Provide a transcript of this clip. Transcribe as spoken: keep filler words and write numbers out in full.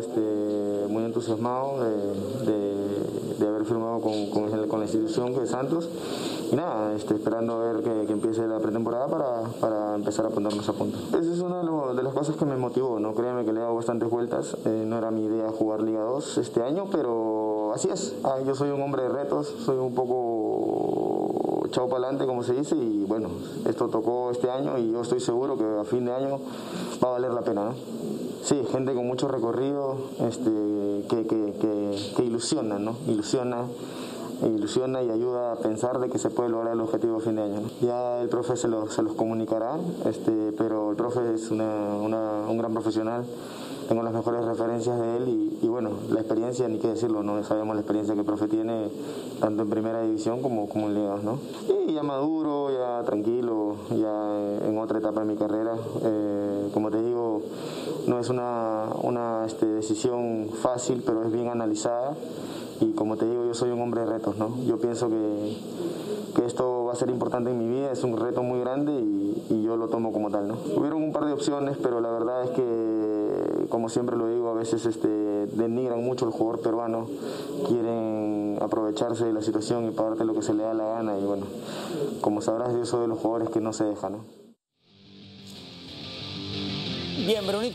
este, muy entusiasmado de, de, de haber firmado con, con, con la institución que es Santos. Y nada, este, esperando a ver que, que empiece la pretemporada para, para empezar a ponernos a punto. Esa es una de, lo, de las cosas que me motivó, ¿no? Créeme que le he dado bastantes vueltas. Eh, no era mi idea jugar Liga dos este año, pero así es. Ah, yo soy un hombre de retos, soy un poco echado para adelante, como se dice, y bueno, esto tocó este año y yo estoy seguro que a fin de año va a valer la pena, ¿no? Sí, gente con mucho recorrido, este, que, que, que, que ilusiona, ¿no? Ilusiona. ilusiona y ayuda a pensar de que se puede lograr el objetivo a fin de año, ¿no? Ya el profe se los, se los comunicará, este, pero el profe es una, una, un gran profesional, tengo las mejores referencias de él y, y bueno, la experiencia, ni qué decirlo, no sabemos la experiencia que el profe tiene tanto en primera división como, como en Liga dos, ¿no? Y ya maduro, ya tranquilo, ya en otra etapa de mi carrera, eh, como te digo, no es una, una este, decisión fácil, pero es bien analizada. Y como te digo, yo soy un hombre de retos, ¿no? Yo pienso que, que esto va a ser importante en mi vida, es un reto muy grande y, y yo lo tomo como tal, ¿no? Hubieron un par de opciones, pero la verdad es que, como siempre lo digo, a veces este, denigran mucho al jugador peruano, quieren aprovecharse de la situación y pagarte lo que se le da la gana y bueno, como sabrás, yo soy de los jugadores que no se dejan, ¿no? Bien, Brunito.